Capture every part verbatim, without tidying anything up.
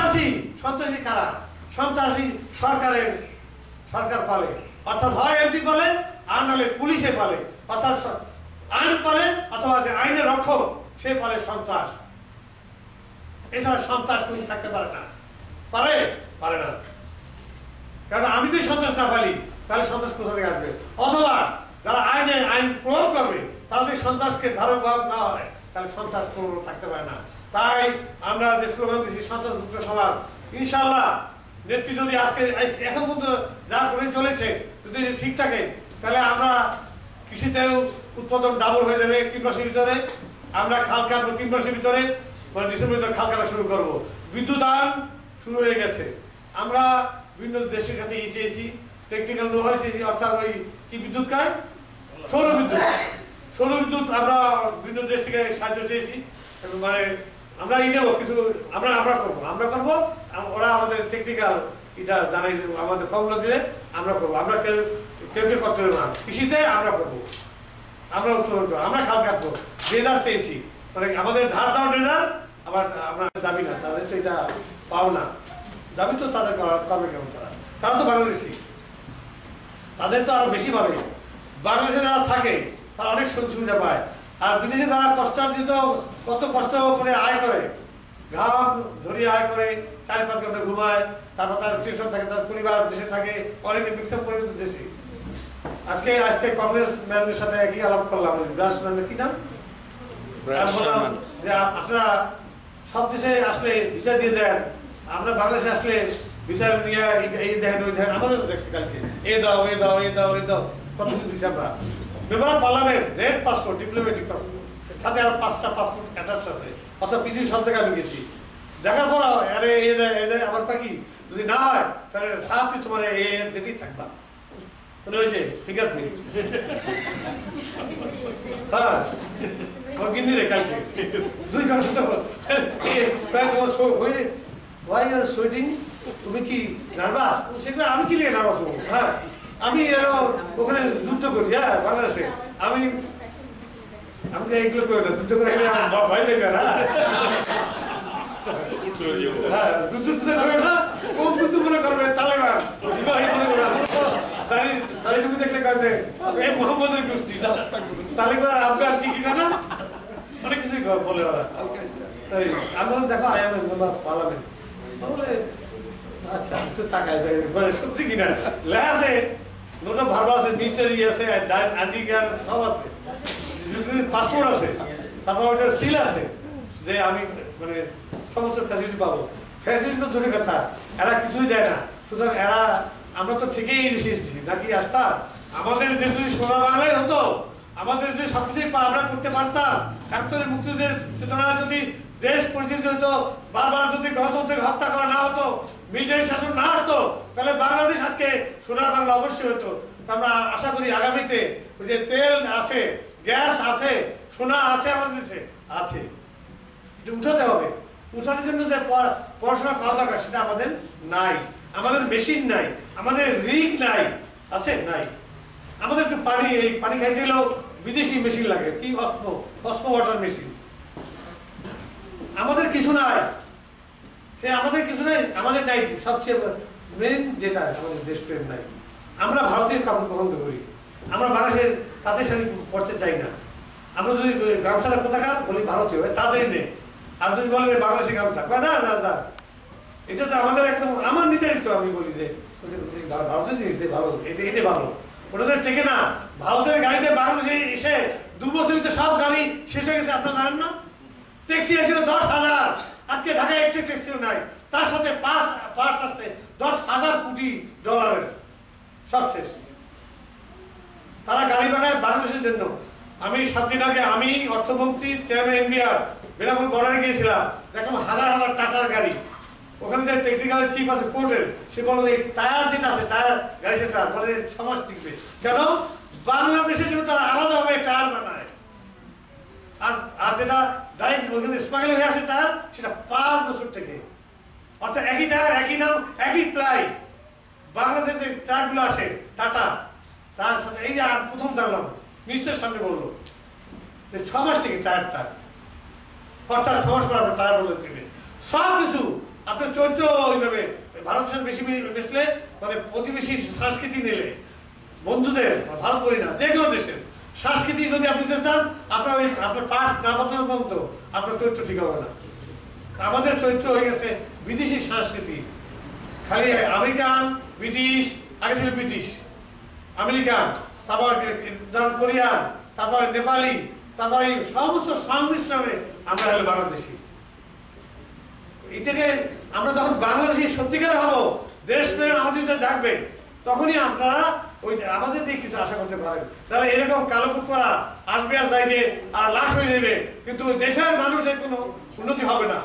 সন্ত্রাসী সন্ত্রাসী কারা? সন্ত্রাসী সরকারের সরকার পালে, অর্থাৎ হয় এমপি পালে আর নাহলে পুলিশে পালে, অর্থাৎ আইন পালে অথবা আইনের রক্ষক সে পালে সন্ত্রাস। এছাড়া সন্ত্রাস কোন থাকতে পারে না, পারে পারে না। কারণ আমি যদি সন্ত্রাস না পালি তাহলে সন্ত্রাস কোথা থেকে আসবে? অথবা যারা আইনে আইন প্রয়োগ করবে তাদের সন্ত্রাসকে ধারণ না হয় তাহলে সন্ত্রাস কোনো থাকতে পারে না। তাই আমরা যে স্লোগান দিচ্ছি সন্ত্রাস মুক্ত সমাজ, ইনশাআল্লাহ নেত্রী যদি আজকে এখন পর্যন্ত যা করে চলেছে যদি ঠিক থাকে তাহলে আমরা কৃষিতেও উৎপাদন ডাবল হয়ে যাবে তিন মাসের ভিতরে। আমরা খাল কাটবো তিন মাসের ভিতরে, মানে ডিসেম্বর ভিতরে খাল কাটা শুরু করবো। বিদ্যুৎ আয়ন শুরু হয়ে গেছে। আমরা বিভিন্ন দেশের কাছে ই চেয়েছি, টেকনিক্যাল নো হয়েছে, অর্থাৎ ওই কি বিদ্যুৎ কায় সৌর বিদ্যুৎ। সৌর বিদ্যুৎ আমরা বিভিন্ন দেশ থেকে সাহায্য চেয়েছি, মানে আমরা ই নেবো, কিন্তু আমরা আমরা করবো আমরা করবো ওরা আমাদের টেকনিক্যাল এটা জানাই আমাদের ফর্মুলা দিলে আমরা করবো। আমরা কেউ কেউ কেউ করতে হবে না, কৃষিতে আমরা করবো, আমরা উৎপাদন করবো, আমরা খাল কাটবো। ড্রেজার চেয়েছি, মানে আমাদের ধার দাও ড্রেজার, আবার আমরা দাবি না, তাদের তো এটা পাও না, দাবি তো তাদের করবে কেমন? তারা তারা তো বাংলাদেশি, তাদের তো আরো বেশি পাবে। বাংলাদেশে যারা থাকে তারা অনেক সুযোগ সুবিধা পায়, আর বিদেশে যারা কষ্টার্জিত কত কষ্ট করে আয় করে, ঘাম ধরিয়ে আয় করে, চারি পাঁচ ঘন্টা ঘুমায়, তারপর তার টিউশন থাকে, তার পরিবার দেশে থাকে, অনেকে মিক্সার পরিবার দেশে। আজকে আজকে কংগ্রেস ম্যানের সাথে একই আলাপ করলাম, ব্রাশ ম্যানের কি নাম, বললাম যে আপনারা সব দেশে আসলে ভিসা দিয়ে দেন, আমরা বাংলাদেশে আসলে ভিসা নিয়ে এই দেখেন ওই দেখেন, আমাদের দেখছি কালকে এ দাও এ দাও এ দাও এ দাও কত কিছু দিচ্ছি আমরা। Member of parliament, red passport, diplomatic passport, সাথে আরো পাঁচটা পাসপোর্ট অ্যাটাচ আছে, অর্থাৎ পৃথিবীর সব জায়গায় আমি গেছি। দেখার পর আরে এ দেয় এ দেয়, আমার পাখি যদি না হয় তাহলে সাথে তোমার এ দিতেই থাকবা, মানে ওই যে ফিঙ্গারপ্রিন্ট। হ্যাঁ আমার গিন্নি রে কালকে দুই ঘন্টা ওয়াই আর সোয়েটিং, তুমি কি নার্ভাস? সেগুলো আমি কি নিয়ে নার্ভাস হবো? হ্যাঁ আমি ওখানে যুদ্ধ করি, হ্যাঁ বাংলাদেশে আমি আমাকে এইগুলো করে না, যুদ্ধ করে ভয় পেয়ে না, হ্যাঁ যুদ্ধ করে না, কোন যুদ্ধ করে করবে তালেবান দাঁড়িয়ে দেখলে কাজে এই মোহাম্মদের গোষ্ঠী তালেবান আফগান কি কি না অনেক কিছুই বলে ওরা। আমি দেখো I am a member of parliament, বলে আচ্ছা একটু টাকায় দেয়, মানে সত্যি কিনা লেখা আছে, নোটা ভালো আছে, মিনিস্টারি আছে, আইডি কার্ড আছে, সব আছে, পাসপোর্ট আছে, তারপর ওটা সিল আছে যে আমি মানে সমস্ত ফ্যাসিলিটি পাবো। ফ্যাসিলিটি তো দূরে কথা, এরা কিছুই দেয় না। সুতরাং এরা আমরা তো ঠিকই এসেছি নাকি আসতাম, আমাদের যে যদি সোনা বাংলায় হতো, আমাদের যদি সবকিছুই আমরা করতে পারতাম, একাত্তরের মুক্তিযুদ্ধের চেতনা যদি দেশ পরিচালিত হতো, বারবার যদি গণতন্ত্রের হত্যা করা না হতো, মিলিটারি শাসন না হতো, তাহলে বাংলাদেশ আজকে সোনার বাংলা অবশ্যই হতো। আমরা আশা করি আগামীতে ওই যে তেল আছে, গ্যাস আছে, সোনা আছে, আমাদের দেশে আছে, এটা উঠাতে হবে। উঠানোর জন্য যে পড়াশোনা করা দরকার সেটা আমাদের নাই, আমাদের মেশিন নাই, আমাদের রিগ নাই, আছে নাই। আমাদের একটু পানি এই পানি খাইতে গেলেও বিদেশি মেশিন লাগে, কি অস্মো অস্মো ওয়াটার মেশিন, আমাদের কিছু নাই, সে আমাদের কিছু নাই, আমাদের নাই। সবচেয়ে মেন যেটা আমাদের দেশপ্রেম নাই, আমরা ভারতীয় কাপড় পছন্দ করি, আমরা বাংলাদেশের তাদের শাড়ি পড়তে চাই না। আমরা যদি গামছাটা কোথাকার বলি ভারতীয়, তাদের নেই, আর যদি বলেন বাংলাদেশি গামছা, না না না এটা তো আমাদের একদম আমার নির্ধারিত, আমি বলি যে ভারতের জিনিস ভালো, এটা এটা ভালো, ওটাদের থেকে না। ভারতের গাড়িতে বাংলাদেশে এসে দু বছর ভিতরে সব গাড়ি শেষ হয়ে গেছে, আপনারা জানেন না? ট্যাক্সি আসছিল দশ হাজার, আজকে ঢাকায় একটি ট্যাক্সিও নাই, তার সাথে পাঁচ পার্স আছে দশ হাজার কোটি ডলারের, সব শেষ। তারা গাড়ি বানায় বাংলাদেশের জন্য। আমি সাত দিন আগে আমি অর্থমন্ত্রী চেয়ারম্যান ইন্ডিয়া বেনামল বর্ডারে গিয়েছিলাম, দেখলাম হাজার হাজার টাটার গাড়ি, ওখানে যে টেকনিক্যাল চিফ আছে পোর্টের, সে বলল এই টায়ার যেটা আছে টায়ার গাড়ি সেটা বলে ছ মাস টিকবে, কেন? বাংলাদেশের জন্য তারা আলাদাভাবে টায়ার বানায়, আর আর যেটা ডাইরেক্ট ওখানে স্মাগল হয়ে আসে টায়ার, সেটা পাঁচ বছর থেকে, অর্থাৎ একই টায়ার একই নাম একই প্লাই। বাংলাদেশের যে টায়ারগুলো আসে টাটা, তার সাথে এই যে আর প্রথম জানলাম মিনিস্টারের সামনে বললো যে ছ মাস থেকে টায়ারটা, অর্থাৎ ছ মাস পর আপনার টায়ার বদলে দেবে। সব কিছু আপনার চরিত্র ওইভাবে ভারতের সাথে বেশি মিশলে মানে প্রতিবেশী সংস্কৃতি নিলে বন্ধুদের ভারত করি না যে কোনো দেশের সংস্কৃতি যদি আপনি দিতে চান আপনার ওই আপনার পাঠ না বদলানো পর্যন্ত আপনার চরিত্র ঠিক হবে না। আমাদের চরিত্র হয়ে গেছে বিদেশি সংস্কৃতি, খালি আমেরিকান ব্রিটিশ, আগে ছিল ব্রিটিশ আমেরিকান, তারপর কোরিয়ান, তারপর নেপালি, তারপর এই সমস্ত সংমিশ্রণে আমরা হলে বাংলাদেশি। এটাকে আমরা যখন বাংলাদেশি সত্যিকার হব, দেশ প্রেম আমাদের ভিতরে থাকবে, তখনই আপনারা ওই আমাদের দিয়ে কিছু আশা করতে পারেন। তাহলে এরকম কালো কুপরা আসবে আর যাইবে আর লাশ হয়ে যাবে, কিন্তু দেশের মানুষের কোনো উন্নতি হবে না।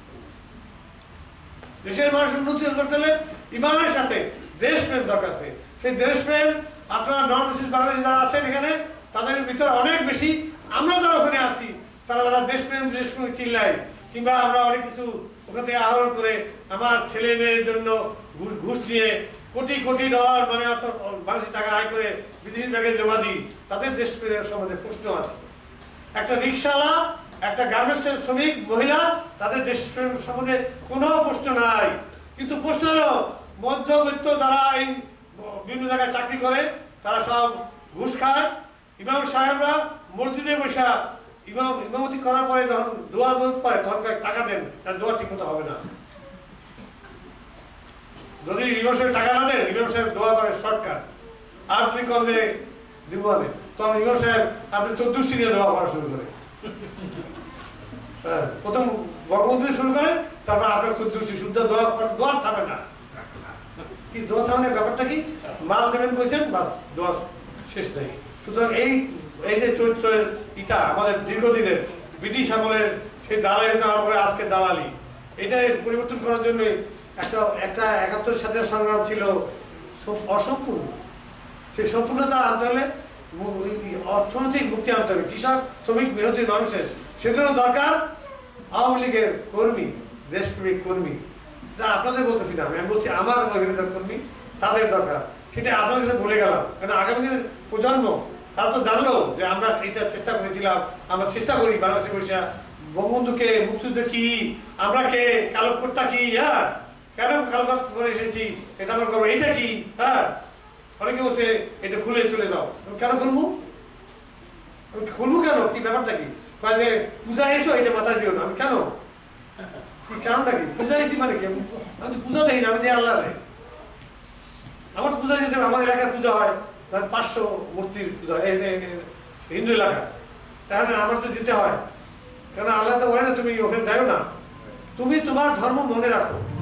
দেশের মানুষ উন্নতি করতে হলে ইমানের সাথে দেশপ্রেম দরকার আছে। সেই দেশপ্রেম আপনারা নন মুসলিম বাংলাদেশ যারা আছেন এখানে তাদের ভিতরে অনেক বেশি। আমরা যারা ওখানে আছি তারা যারা দেশপ্রেম দেশপ্রেম চিল্লাই, কিংবা আমরা অনেক কিছু ওখান থেকে আহরণ করে আমার ছেলে মেয়ের জন্য ঘুষ নিয়ে কোটি কোটি ডলার মানে অত বাংলাদেশি টাকা আয় করে বিদেশি ব্যাগে জমা দিই, তাদের দেশপ্রেমের সম্বন্ধে প্রশ্ন আছে। একটা রিক্সাওয়ালা, একটা গার্মেন্টসের শ্রমিক মহিলা, তাদের দেশপ্রেম সম্বন্ধে কোনো প্রশ্ন নাই। কিন্তু প্রশ্ন হলো মধ্যবিত্ত যারা এই বিভিন্ন জায়গায় চাকরি করে তারা সব ঘুষ খায়। ইমাম সাহেবরা মসজিদে বসে ইমাম ইমামতি করার পরে যখন দোয়া দোয়া পারে তখন টাকা দেন, তার দোয়া ঠিক মতো হবে না। যদি ইমাম সাহেব টাকা না দেন, ইমাম সাহেব দোয়া করে শর্টকাট, আর তুমি কম দিয়ে দিব আমি, তখন ইমাম সাহেব আপনি চৌদ্দশটি নিয়ে দোয়া করা শুরু করে। হ্যাঁ, প্রথম বঙ্গবন্ধু শুরু করে, তারপর আপনার চৌদ্দশটি শুদ্ধ দোয়া দোয়া থামে না। কি দোয়া থামানোর ব্যাপারটা কি? মাল দেবেন কইছেন, বাস দোয়া শেষ নেই। সুতরাং এই এই যে চরিত্রের ইটা আমাদের দীর্ঘদিনের ব্রিটিশ আমলের সেই দালালি করে আজকে দালালি, এটা পরিবর্তন করার জন্য একটা একটা একাত্তর সাথে সংগ্রাম ছিল অসম্পূর্ণ। সেই সম্পূর্ণতা আনতে হলে অর্থনৈতিক মুক্তি আনতে হবে কৃষক শ্রমিক মেহনতি মানুষের। সেজন্য দরকার আওয়ামী লীগের কর্মী, দেশপ্রেমিক কর্মী। তা আপনাদের বলতেছি না, আমি বলছি আমার অভিনেতার কর্মী, তাদের দরকার। সেটা আপনাদের কাছে বলে গেলাম, কেন আগামী দিনের প্রজন্ম তারা তো জানলো যে আমরা এইটা চেষ্টা করেছিলাম, আমরা চেষ্টা করি বাংলাদেশে বসে বঙ্গবন্ধুকে, মুক্তিযুদ্ধ কি, আমরা কে, কালো কোটটা কি, হ্যাঁ কেন কালো কোট করে এসেছি, এটা আমার করবো, এইটা কি, হ্যাঁ অনেকে বসে এটা খুলে চলে যাও। কেন খুলবো? আমি খুলবো কেন? কি ব্যাপারটা কি? যে পূজা এসো এটা মাথায় দিও না। আমি কেন কি কারণটা কি? পূজা এসি মানে কি? আমি তো পূজা দেই না, আমি দিই আল্লাহ রে। আমার তো পূজা দিতে, আমার এলাকার পূজা হয় পাঁচশো মূর্তির পূজা হিন্দু এলাকা, তাহলে আমার তো দিতে হয়। কেন আল্লাহ তো বলে না তুমি ওখানে যাও না, তুমি তোমার ধর্ম মনে রাখো।